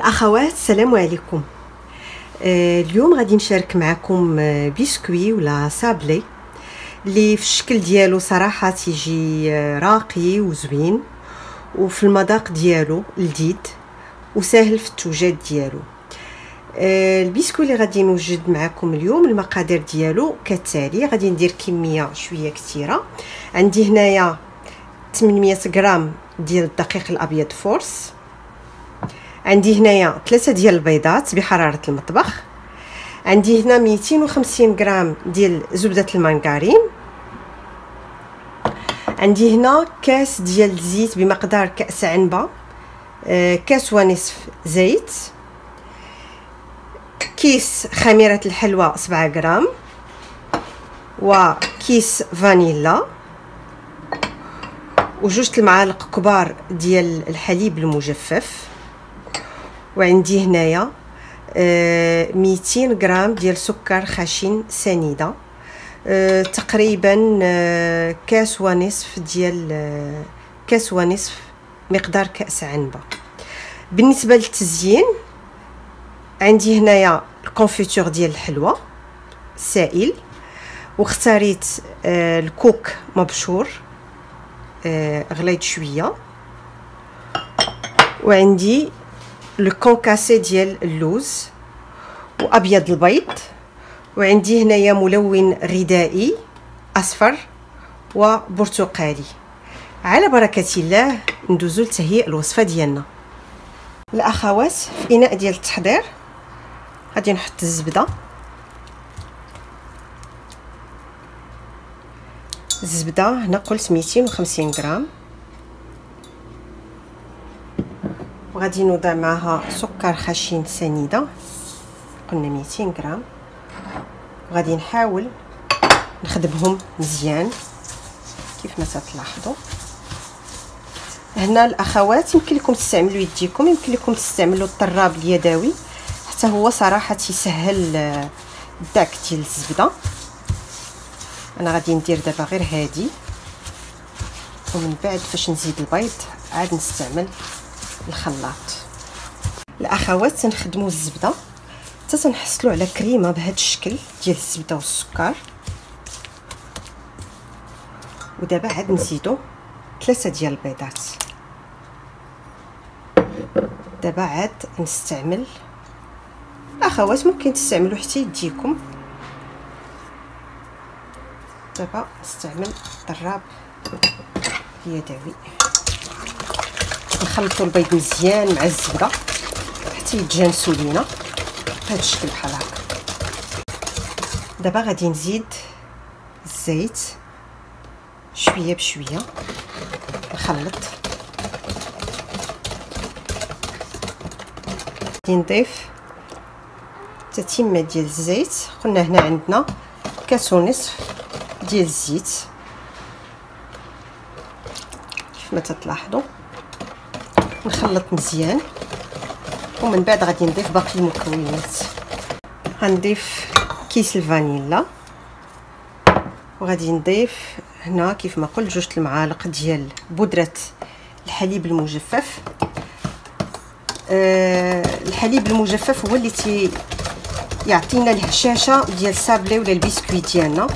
الاخوات السلام عليكم. اليوم غادي نشارك معكم بسكوي ولا سابلي اللي في الشكل ديالو صراحه تيجي راقي وزوين، وفي المذاق ديالو لذيذ وسهل في التوجد ديالو. البسكوي اللي غادي نوجد معكم اليوم المقادير ديالو كالتالي. غادي ندير كميه شويه كثيره. عندي هنايا 800 غرام ديال الدقيق الابيض فورس، عندي هنايا 3 ديال البيضات بحراره المطبخ، عندي هنا 250 غرام ديال زبده المانغارين، عندي هنا كاس ديال الزيت بمقدار كاس عنبه، كاس ونصف زيت، كيس خميره الحلوى 7 غرام، وكيس فانيلا، وجوج المعالق كبار ديال الحليب المجفف، وعندي هنايا 200 غرام ديال سكر خشن سنيده، تقريبا كاس ونصف مقدار كاس عنبه. بالنسبه للتزيين عندي هنايا الكونفيتور ديال الحلوى سائل، واختاريت الكوك مبشور غليظ شويه، وعندي لو كونكاسي ديال اللوز وابيض البيض، وعندي هنايا ملون غذائي اصفر وبرتقالي. على بركه الله ندوزو لتهيئ الوصفه ديالنا. الاخوات في اناء ديال التحضير غادي نحط الزبده، هنا قلت 250 غرام، وغادي نوضع معها سكر خشن سنيده قلنا 200 غرام، وغادي نحاول نخدمهم مزيان كيف ما تلاحظوا. هنا الاخوات يمكن لكم تستعملوا يديكم، يمكن لكم تستعملوا الطراب اليدوي، حتى هو صراحه تيسهل الداك ديال الزبده. انا غادي ندير دابا غير هادي، ومن بعد فاش نزيد البيض عاد نستعمل الخلاط. الاخوات تنخدموا الزبده حتى تنحصلوا على كريمه بهذا الشكل ديال الزبده والسكر. ودابا عاد نزيدوا 3 ديال البيضات. دابا عاد نستعمل الاخوات ممكن تستعملوا حتى يديكم، دابا نستعمل الضراب اليدوي. نخلطوا البيض مزيان مع الزبده حتى يتجانسوا لينا بهذا الشكل بحال هكا. دابا غادي نزيد الزيت شويه بشويه، نخلط. غادي نضيف تتمه ديال الزيت، قلنا هنا عندنا كاس ونصف ديال الزيت كيف ما تلاحظوا. نخلط مزيان، ومن بعد غادي نضيف باقي المكونات. غنضيف كيس الفانيلا، وغادي نضيف هنا كيف ما قلت 2 المعالق ديال بودره الحليب المجفف. الحليب المجفف هو اللي يعطينا الهشاشه ديال السابلي ولا البسكويت ديالنا،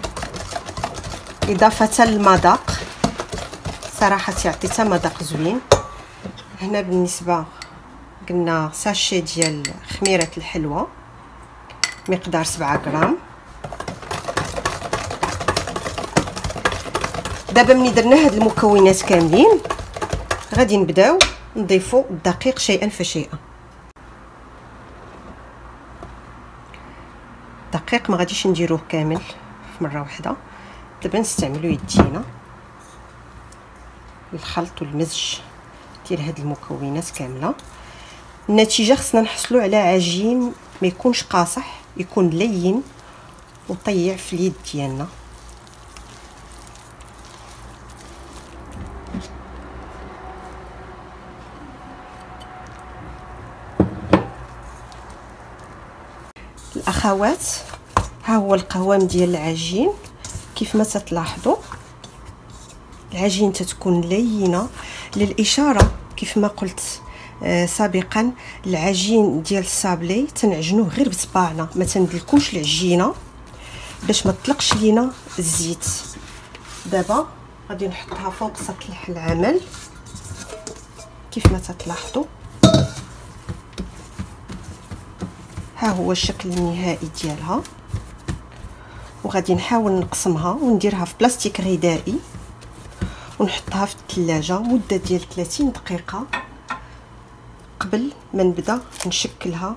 اضافه للمذاق صراحه تيعطي حتى مذاق زوين. هنا بالنسبه قلنا ساشي ديال خميره الحلوى مقدار 7 غرام. دابا ملي درنا هاد المكونات كاملين غادي نبداو نضيفوا الدقيق شيئا فشيئا. الدقيق ما غاديش نديروه كامل في مره واحده، دابا نستعملوا يدينا للخلط والمزج ديال هاد المكونات كامله. النتيجه خصنا نحصلوا على عجين ما يكونش قاصح، يكون لين وطيع في اليد ديالنا. الاخوات ها هو القوام ديال العجين كيف ما تلاحظوا. العجين تتكون لينه للاشاره كيف ما قلت سابقا العجين ديال الصابلي تنعجنوه غير بصباعنا، ما تندلكوش العجينه باش ما تطلقش لينا الزيت. دابا غادي نحطها فوق سطح العمل كيف ما تلاحظوا. ها هو الشكل النهائي ديالها، وغادي نحاول نقسمها ونديرها في بلاستيك غذائي ونحطها في الثلاجه مده ديال 30 دقيقه قبل ما نبدا نشكلها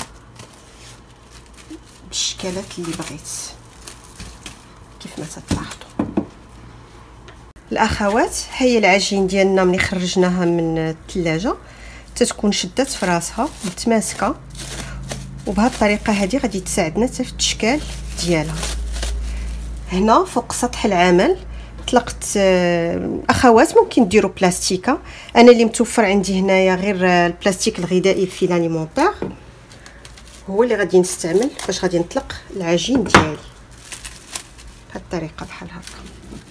بالشكلات اللي بغيت كيف ما تلاحظوا. الاخوات، هي العجين ديالنا ملي خرجناها من الثلاجه تتكون شدات في راسها متماسكه، وبهذه الطريقه هذه غادي تساعدنا حتى في التشكال ديالها. هنا فوق سطح العمل طلقت اخوات ممكن ديروا بلاستيكه، انا اللي متوفر عندي هنايا غير البلاستيك الغذائي الفيلاليمونطير هو اللي غادي نستعمل باش غادي نطلق العجين ديالي بهذه الطريقه بحال هكا.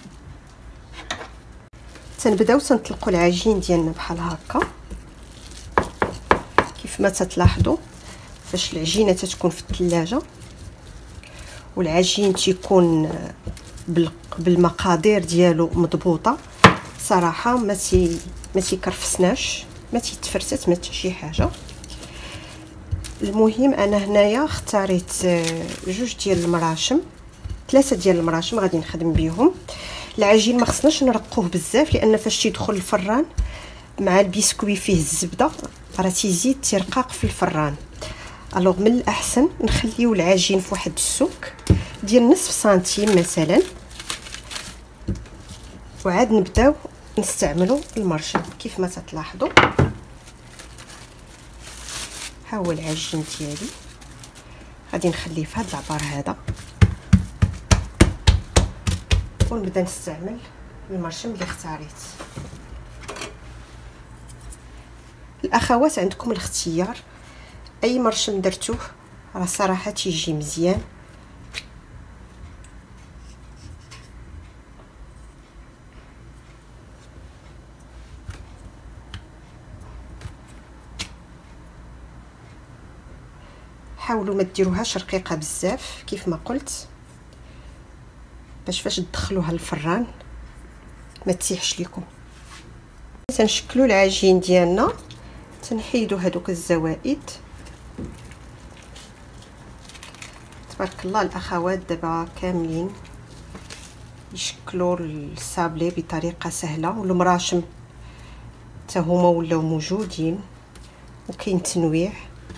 تنبداو تنطلقوا العجين ديالنا بحال هكا كيف ما تلاحظوا. فاش العجينه تتكون في الثلاجه والعجين تيكون بالمقادير ديالو مضبوطه، صراحه ما تيكرفسناش، ما تيتفرتت، ما حتى شي حاجه. المهم انا هنايا اختاريت جوج ديال المراشم، 3 ديال المراشم غادي نخدم بهم. العجين ما خصناش نرقوه بزاف لان فاش تيدخل الفران مع البسكوي فيه الزبده راه تيزيد ترقاق في الفران. الوغ من الاحسن نخليو العجين في واحد السوك ديال نصف سنتيم مثلا، وعاد نبداو نستعملوا المرشم كيف ما تلاحظوا. ها هو العجين ديالي غادي نخليه في هذا العبار هذا ونبدا نستعمل المرشم اللي اختاريت. الاخوات عندكم الاختيار، اي مرشم درتوه راه صراحه تيجي مزيان. حاولوا ما ديروهاش رقيقه بزاف كيف ما قلت باش فاش تدخلوها للفران ما تسيحش لكم. تنشكلوا العجين ديالنا، تنحيدوا هذوك الزوائد. تبارك الله الاخوات دابا كاملين يشكلوا الصابلي بطريقه سهله، والمراشم حتى هما ولاو موجودين وكاين تنويع.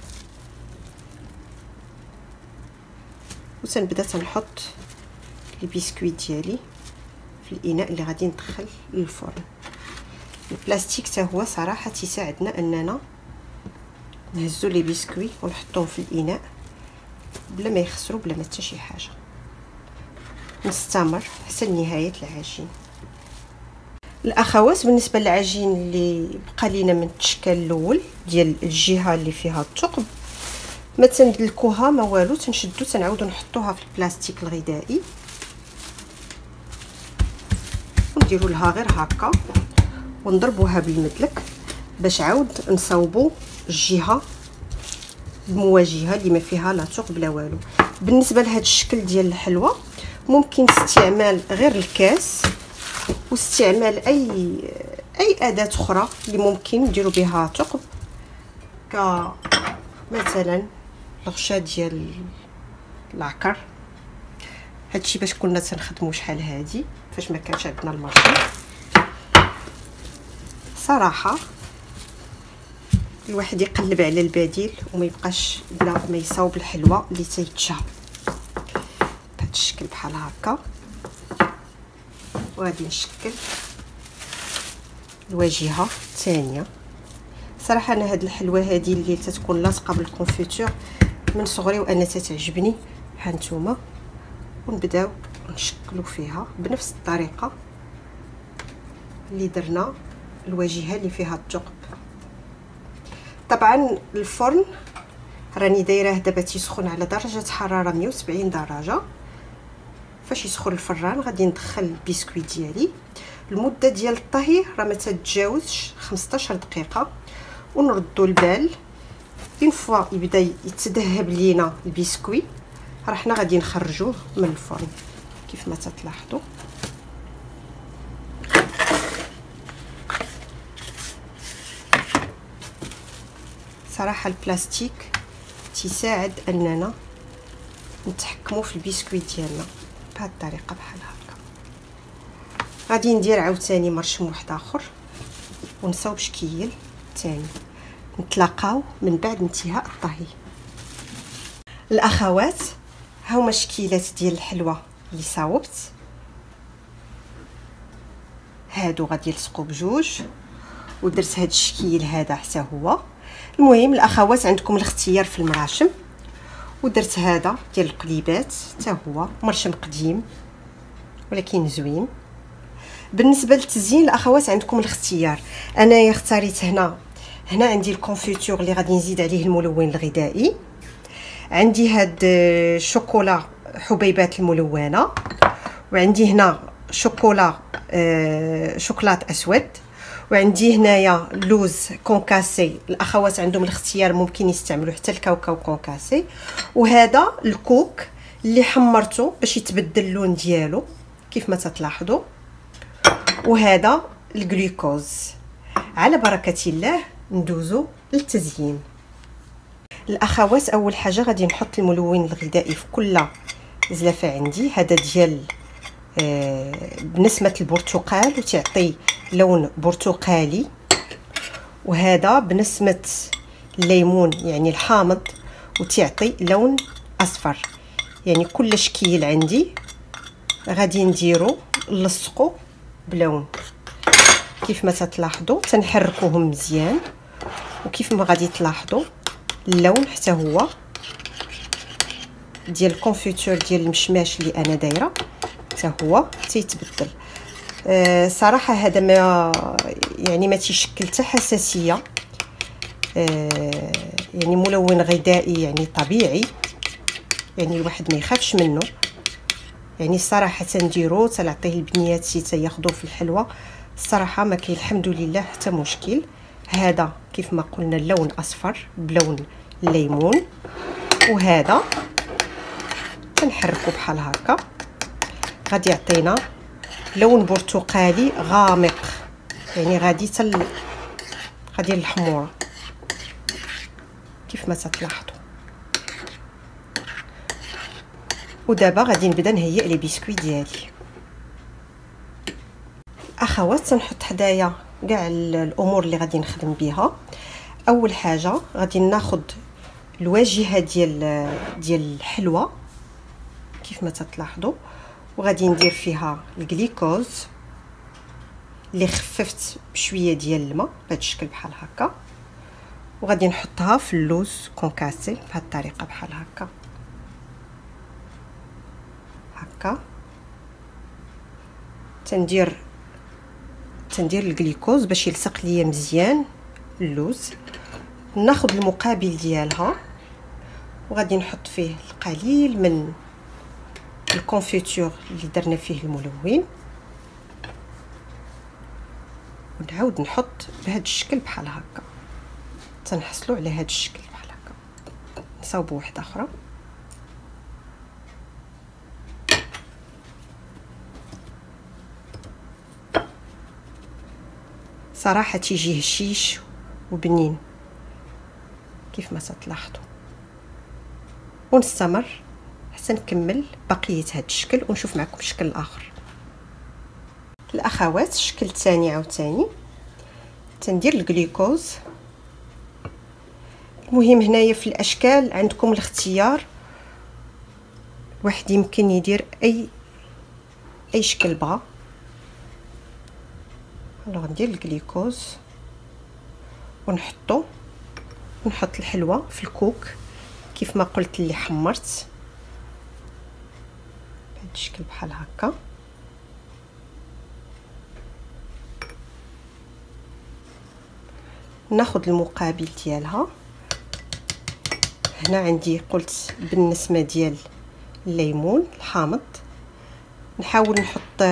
وتنبدا تنحط البسكوي ديالي في الاناء اللي غادي ندخل للفرن. البلاستيك حتى هو صراحه تيساعدنا اننا نهزو لي بسكوي ونحطوهم في الاناء بلا ما يخسروا بلا ما حتى شي حاجه. نستمر حتى نهايه العجين. الاخوات بالنسبه للعجين اللي بقى لينا من التشكال الاول ديال الجهه اللي فيها الثقب ما تندلكوها ما والو، تنشدو تنعاودو نحطوها في البلاستيك الغذائي ونديروا لها غير هكا ونضربوها بالمدلك باش عاود نصاوبوا الجهه المواجهه اللي ما فيها لا ثقب لا والو. بالنسبه لهذا الشكل ديال الحلوى ممكن استعمال غير الكاس واستعمال اي اداه اخرى اللي ممكن نديروا بها ثقب، كمثلا الغشا ديال العكر. هادشي باش كنا تنخدموا شحال هادي فاش ما كانش عندنا المارشي. صراحه الواحد يقلب على البديل وما يبقاش بلا ما يصاوب الحلوى اللي تيتشهى بهذا الشكل بحال هكا. وغادي نشكل الواجهه الثانيه. صراحه انا هاد الحلوى هذه اللي تتكون لاصقه بالكونفيتور من صغري وانا تتعجبني. ها نتوما ونبداو نشكلوا فيها بنفس الطريقه اللي درنا الواجهه اللي فيها الثقب. طبعا الفرن راني دايراه دابا تيسخن على درجه حراره 170 درجه. فاش يسخن الفران غادي ندخل البسكويت ديالي. المده ديال الطهي راه ما تتجاوزش 15 دقيقه، ونردوا البال. اون فوا يبدا يتذهب لينا البسكوي، راه حنا غادي نخرجوه من الفرن كيف ما تلاحظوا. صراحه البلاستيك تساعد اننا نتحكموا في البسكويت ديالنا بهذه الطريقه بحال هكا. غادي ندير عاوتاني مرشم واحد اخر ونصاوب شكيل ثاني. نتلاقاو من بعد انتهاء الطهي. الاخوات هاهما شكيلات ديال الحلوى اللي صاوبت، هادو غادي يلصقوا بجوج، ودرت هاد الشكيل هذا حتى هو. المهم الاخوات عندكم الاختيار في المراشم، ودرت هذا ديال القليبات حتى هو مرشم قديم ولكن زوين. بالنسبه للتزيين الاخوات عندكم الاختيار. انايا اختاريت هنا عندي الكونفيتور اللي غادي نزيد عليه الملون الغذائي، عندي هاد الشوكولا حبيبات الملونه، وعندي هنا شوكولا شوكولات اسود، وعندي هنايا لوز كونكاسي. الاخوات عندهم الاختيار، ممكن يستعملوا حتى الكاوكاو كونكاسي. وهذا الكوك اللي حمرته باش يتبدل اللون ديالو كيف ما تلاحظوا. وهذا الجلوكوز. على بركه الله ندوزو للتزيين. الاخوات اول حاجه غادي نحط الملون الغذائي في كل زلافه عندي. هذا ديال بنسمه البرتقال وتعطي لون برتقالي، وهذا بنسمه الليمون يعني الحامض وتعطي لون اصفر. يعني كل شكيل عندي غادي نديرو نلصقو بلون كيف ما تلاحظوا. تنحركوهم مزيان، وكيف ما غادي تلاحظوا اللون حتى هو ديال الكونفيتور ديال المشماش اللي انا دايره حتى هو تيتبدل. صراحه هذا ما تيشكل حتى حساسيه. يعني ملون غذائي يعني طبيعي، يعني الواحد ما يخافش منه. يعني الصراحه تنديرو تنعطيه البنيات تياخذوه في الحلوى. الصراحه ما كاين الحمد لله حتى مشكل. هذا كيف ما قلنا اللون اصفر بلون الليمون، وهذا تنحركو بحال هكا غادي يعطينا لون برتقالي غامق، يعني غادي الحموره كيف ما تلاحظوا. ودابا غادي نبدا نهيئ لي بسكوي ديالي. اخوات تنحط حدايا كاع الامور اللي غادي نخدم بها. اول حاجه غادي ناخذ الواجهه ديال الحلوى كيف ما تلاحظوا، وغادي ندير فيها الجليكوز اللي خففت بشويه ديال الماء بهذا الشكل بحال هكا، وغادي نحطها في اللوز كونكاسي بهذه الطريقه بحال هكا. تندير الجليكوز باش يلصق ليا مزيان اللوز. ناخذ المقابل ديالها وغادي نحط فيه القليل من الكونفيتور اللي درنا فيه الملون، ونعاود نحط بهذا الشكل بحال هكا. تنحصلوا على هذا الشكل بحال هكا. نصاوبوا واحده اخرى. صراحه تيجي هشيش وبنين كيف ما تلاحظوا. ونستمر حتى نكمل بقيه هذا الشكل ونشوف معكم الشكل الاخر. الاخوات الشكل الثاني عاوتاني تندير الجلوكوز. المهم هنايا في الاشكال عندكم الاختيار، واحد يمكن يدير اي شكل بغا. غندير الجلوكوز ونحط الحلوى في الكوك كيف ما قلت اللي حمرت بهذا الشكل بحال هكا. ناخذ المقابل ديالها. هنا عندي قلت بالنسمه ديال الليمون الحامض. نحاول نحط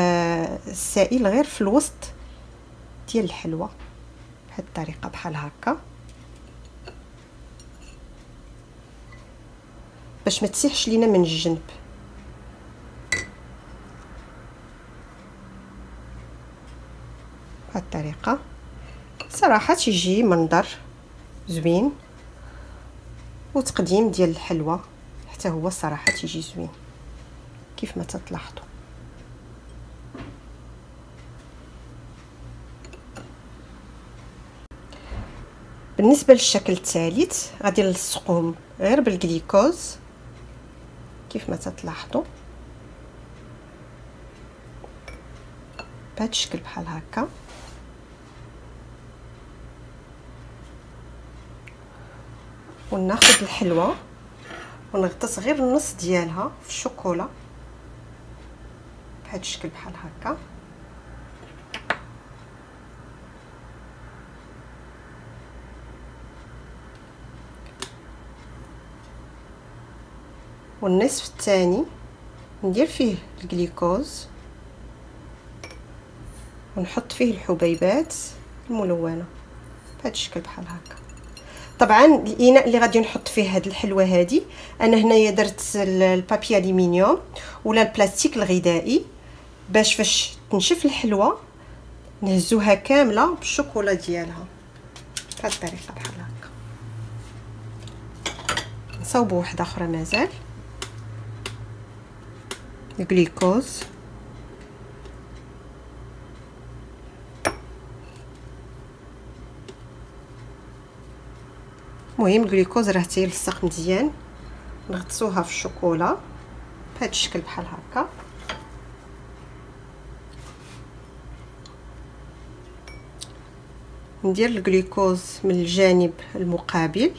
السائل غير في الوسط ديال الحلوى بهذه الطريقه بحال هكا. باش ما تسيحش لينا من الجنب. بهذه الطريقه صراحه تيجي منظر زوين، وتقديم ديال الحلوى حتى هو الصراحه تيجي زوين كيف ما تلاحظوا. بالنسبه للشكل الثالث غادي نلصقوهم غير بالجليكوز كيف ما تلاحظوا بهذا الشكل بحال هكا. وناخذ الحلوى ونغطس غير النص ديالها في الشوكولا بهذا الشكل بحال هكا. والنصف الثاني ندير فيه الجليكوز ونحط فيه الحبيبات الملونه بهذا الشكل بحال هكا. طبعا الاناء اللي غادي نحط فيه هاد الحلوه هادي انا هنايا درت البابي الومنيوم ولا البلاستيك الغذائي باش فاش تنشف الحلوه نهزوها كامله بالشوكولا ديالها بهذه الطريقه بحال هكا. نصاوبوا واحده اخرى مازال الجليكوز. المهم الجليكوز راه تيلصق مزيان. نغطسوها في الشوكولا بهذا الشكل بحال هكا. ندير الجليكوز من الجانب المقابل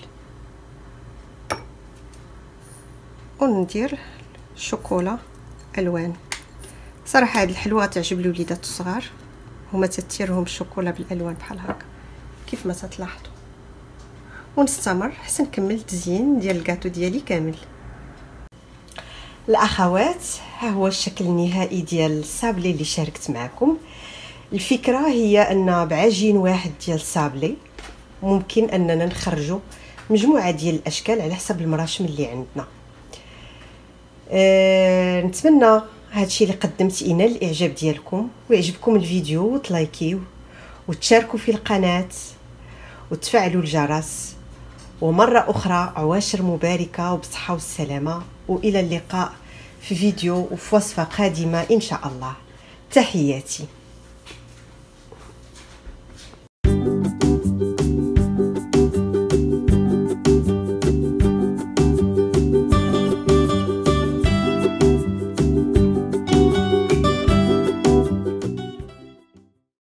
وندير الشوكولا الوان. صراحه هاد الحلوه تعجب الوليدات الصغار، هما تتيرهم الشوكولا بالالوان بحال هكا كيف ما تلاحظوا. ونستمر حتى نكمل التزيين ديال الكاطو ديالي كامل. الاخوات ها هو الشكل النهائي ديال الصابلي اللي شاركت معكم. الفكره هي ان بعجين واحد ديال الصابلي ممكن اننا نخرجوا مجموعه ديال الاشكال على حسب المراشم اللي عندنا. نتمنى هادشي اللي قدمت ينال الاعجاب ديالكم ويعجبكم الفيديو وتلايكيو وتشاركوا في القناه وتفعلوا الجرس. ومره اخرى عواشر مباركه وبصحه والسلامه، والى اللقاء في فيديو وفي وصفه قادمه ان شاء الله. تحياتي.